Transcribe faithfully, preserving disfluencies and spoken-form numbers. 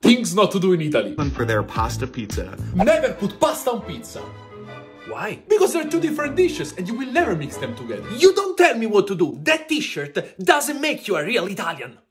Things not to do in Italy. For their pasta pizza. Never put pasta on pizza. Why? Because they're two different dishes and you will never mix them together. You don't tell me what to do. That t-shirt doesn't make you a real Italian.